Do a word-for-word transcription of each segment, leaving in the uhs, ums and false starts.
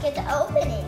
get to opening.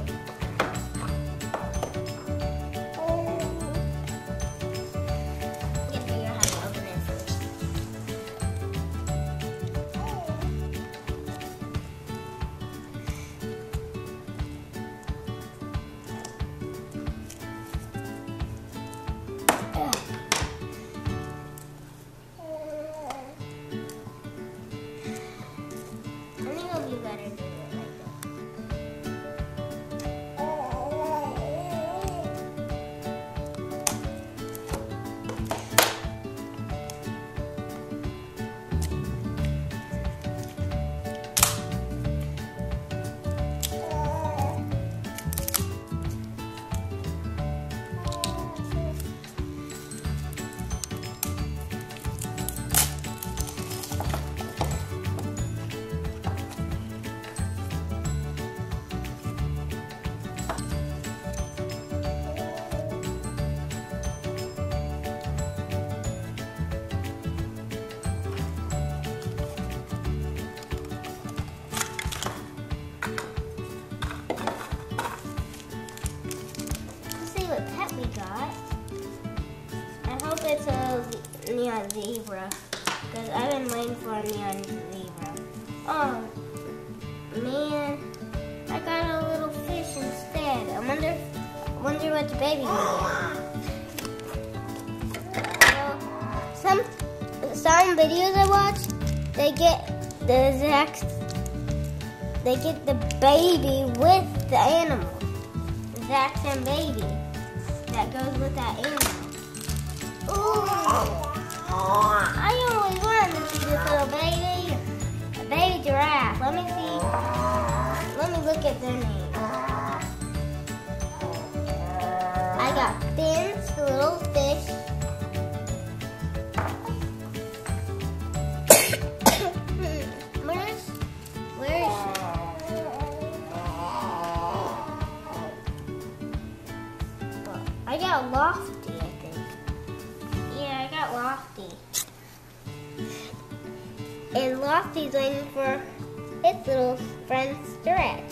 We got. I hope it's a neon zebra because I've been waiting for a neon zebra. Oh man, I got a little fish instead. I wonder, wonder what the baby will get. Well, some some videos I watch, they get the exact, they get the baby with the animal, the exact same baby that goes with that animal. Ooh! I always wanted to see this little baby. A baby giraffe. Let me see. Let me look at their name. I got fins, the little fish. Where's, where is she? I got Lofty, I think. Yeah, I got Lofty. And Lofty's waiting for his little friend Stretch.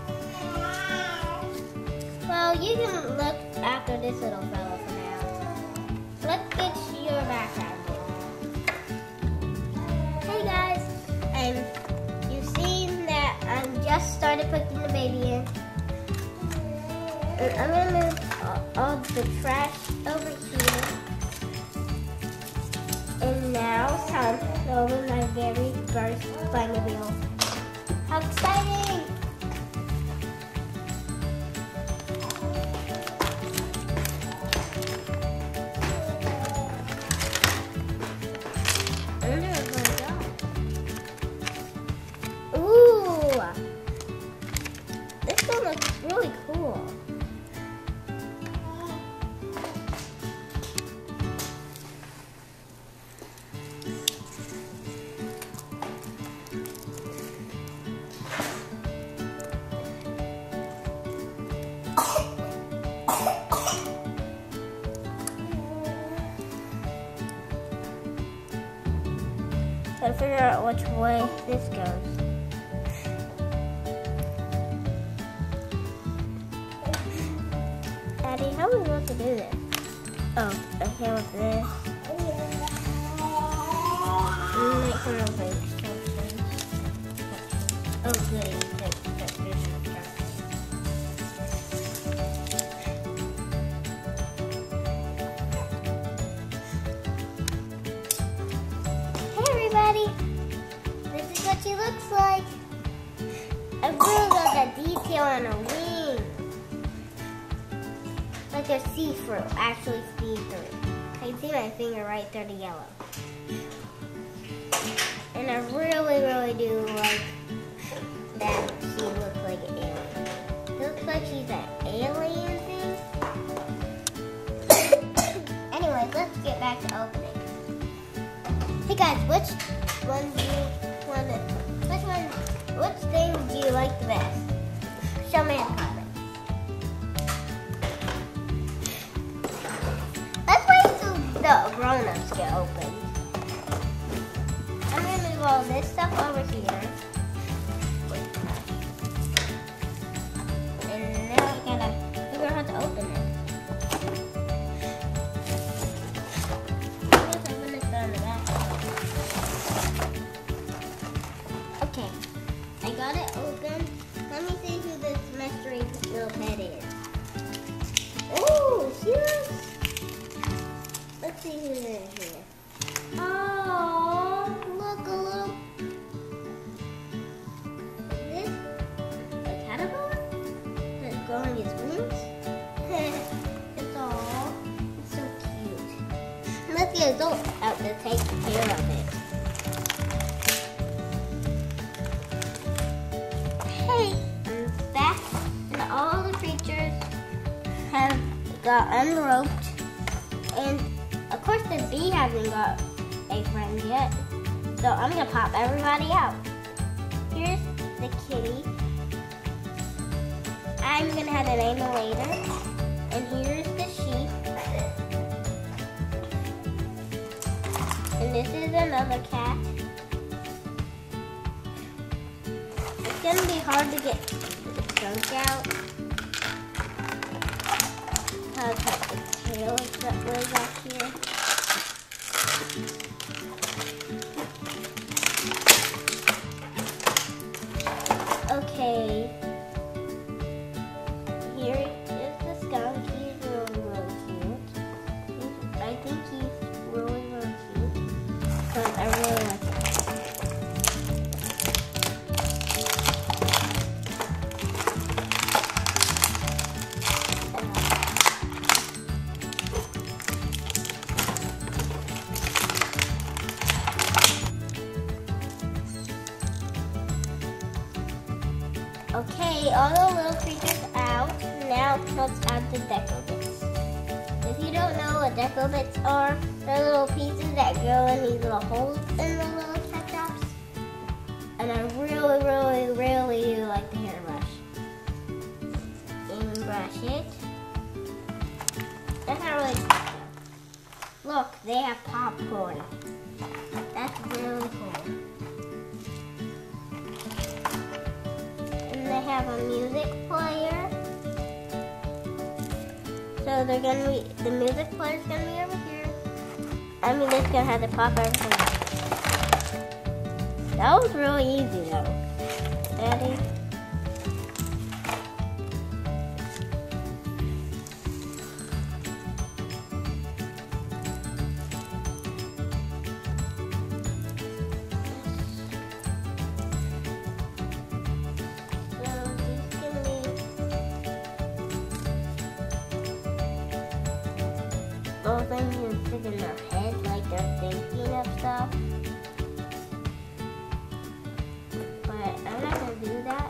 Well, you can look after this little fellow for now. Let's get your background in. Hey guys, and you've seen that I just started putting the baby in. And I'm gonna move all the trash over here. And now it's time to open my very first Playmobil. How exciting! I wonder what's going on. Ooh! This one looks really cool. Gotta figure out which way this goes. Daddy, how are we supposed to do this? Oh, okay, with this. Make some of these sections. Oh, goody. This is what she looks like. I really love that detail on her wing. Like a see-through, actually see-through. I can see my finger right there, the yellow. And I really, really do like that she looks like an alien. It looks like she's an alien thing. Anyways, let's get back to opening. Hey guys, which one do you want to, which one, which thing do you like the best? Show me in the comments. Let's wait till the grown-ups get open. I'm going to move all this stuff over here. adult out to take care of it. Hey, I'm back, and all the creatures have got unroped, and of course the bee hasn't got a friend yet, so I'm gonna pop everybody out. Here's the kitty. I'm gonna have to name it later. And here's the sheep. And this is another cat. It's gonna be hard to get the skunk out. I'll cut the tail that way back here. Okay. Here is the skunk. He's really, really cute. He's, I think he's really, really cute. Because I really like him. Okay, all the little creatures out. Now let's add the deco bits. If you don't know what deco bits are, they're little pieces that go in these little holes in the little cat traps. And I really, really, really do like the hairbrush. And brush it. That's not really good. Look, they have popcorn. That's really cool. They have a music player. So they're gonna be, the music player's gonna be over here. I mean, it's gonna have to pop everything out. That was really easy though. Ready? All things that sit in their head, like they're thinking of stuff. But I'm not gonna do that.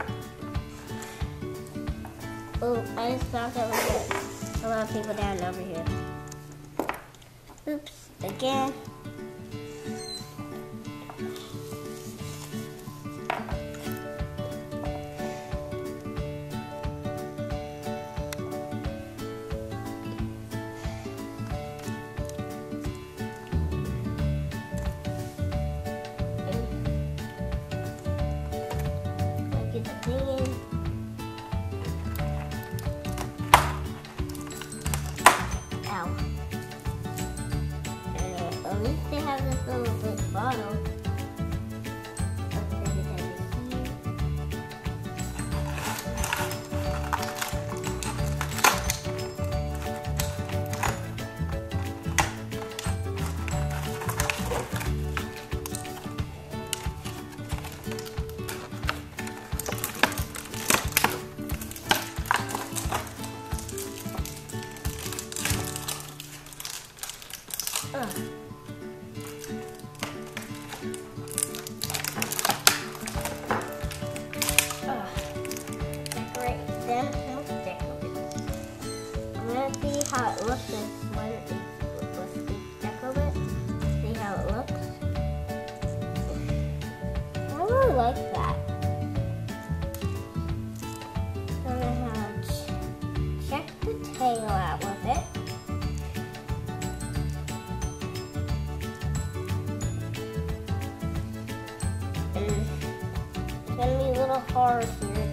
Oh, I just found out we get a lot of people down over here. Oops, again. Ow. And at least they have this little big bottle. Ugh. Ugh. Decorate them with decorates. I'm gonna see how it looks when it's with the decorate. See how it looks. I really like that. So I'm gonna have check the tail out with it. It's gonna be a little hard here.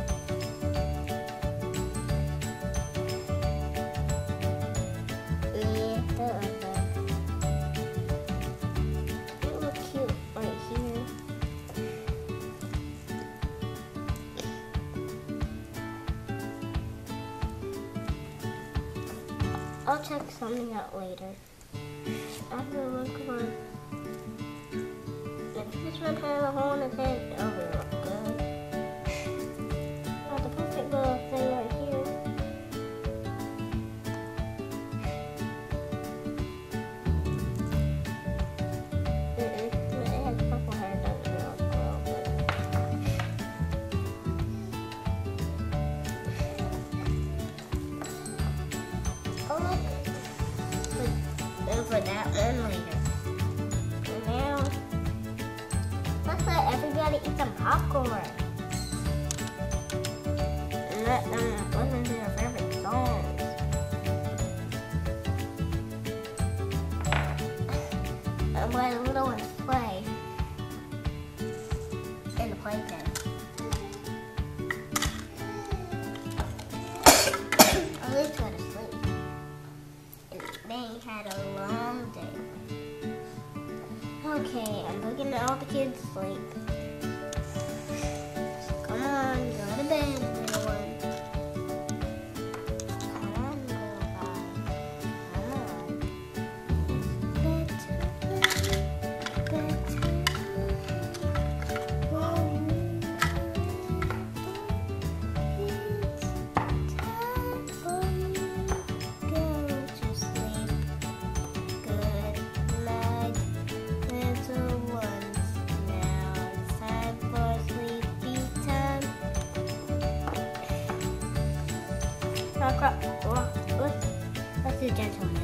Yeah, that like that. It looks cute right here. I'll check something out later. After look for. This one has a hole in its head. Oh, it looks good. Got the perfect little thing right here. let them listen to their favorite songs. And let the little ones play in the playpen. Or at least go to sleep. And they had a long day. Okay, I'm looking at all the kids sleep. Come on, go to bed, little one. Come on, little guy. Come on. Bedtime, bedtime. Oh, it's time for you to go to sleep. Good night, little ones. Now it's time for sleepy time. Rock, rock, rock. Let's, let's do gentleman.